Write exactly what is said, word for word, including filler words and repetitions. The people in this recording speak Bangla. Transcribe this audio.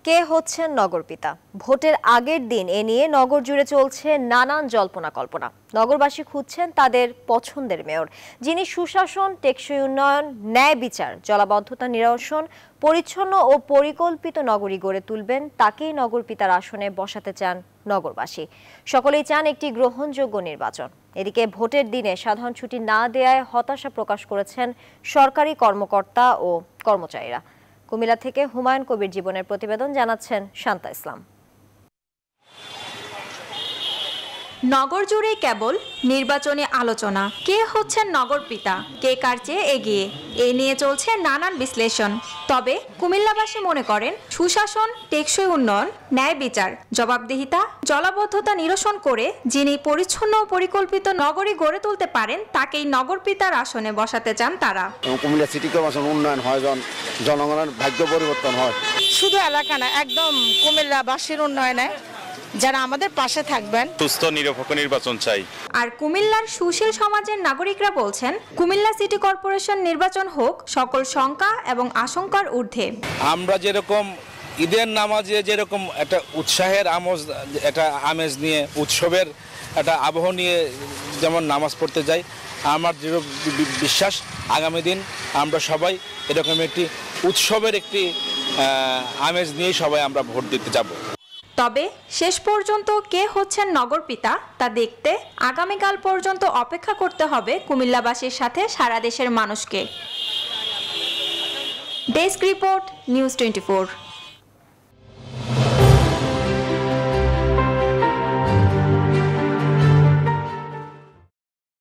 কে হচ্ছেন নগরপিতা? ভোটের আগের দিন এ নিয়ে নগর জুড়ে চলছে নানান জল্পনা কল্পনা। নগরবাসী খুঁজছেন তাদের পছন্দের মেয়র, যিনি সুশাসন, টেকসই উন্নয়ন, ন্যায় বিচার, জলাবদ্ধতা নিরসন, পরিচ্ছন্ন ও পরিকল্পিত নগরী গড়ে তুলবেন। তাকেই নগরপিতার আসনে বসাতে চান নগরবাসী। সকলেই চান একটি গ্রহণযোগ্য নির্বাচন। এদিকে ভোটের দিনে সাধারণ ছুটি না দেয়ায় হতাশা প্রকাশ করেছেন সরকারি কর্মকর্তা ও কর্মচারীরা। কুমিল্লা থেকে হুমায়ুন কবির জীবনের প্রতিবেদন জানাচ্ছেন শান্তা ইসলাম। নগর জুড়ে কেবল নির্বাচনী আলোচনা। কে হচ্ছেন নগরপিতা, কে কার চেয়ে এগিয়ে, এ নিয়ে চলছে নানান বিশ্লেষণ। তবে কুমিল্লাবাসী মনে করেন সুশাসন, টেকসই উন্নয়ন, ন্যায় বিচার, জবাবদিহিতা, জলাবদ্ধতা নিরসন করে যিনি পরিচ্ছন্ন ও পরিকল্পিত নগরী গড়ে তুলতে পারেন, তাকেই নগরপিতার আসনে বসাতে চান তারা। কুমিল্লা সিটি কর্পোরেশন উন্নয়ন হয়, জনগণের ভাগ্য পরিবর্তন হয়। শুধু এলাকা না, একদম কুমিল্লাবাসীর উন্নয়নে যারা আমাদের পাশে থাকবেন। সুস্থ নিরপেক্ষ নির্বাচন চাই। আর কুমিল্লার সুশীল সমাজের নাগরিকরা বলছেন, কুমিল্লা সিটি কর্পোরেশন নির্বাচন হোক সকল শঙ্কা এবং আশঙ্কার ঊর্ধ্বে। আমরা যেরকম ঈদের নামাজে যেরকম একটা উৎসাহের আমেজ একটা আমেজ নিয়ে, উৎসবের একটা আবহ নিয়ে যেমন নামাজ পড়তে যাই, আমার দৃঢ় বিশ্বাস আগামী দিন আমরা সবাই এরকম একটি উৎসবের একটি আমেজ নিয়ে সবাই আমরা ভোট দিতে যাব। তবে শেষ পর্যন্ত কে হচ্ছেন নগরপিতা তা দেখতে আগামীকাল পর্যন্ত অপেক্ষা করতে হবে কুমিল্লাবাসীর সাথে সারা দেশের মানুষকে। Desk report, news twenty four.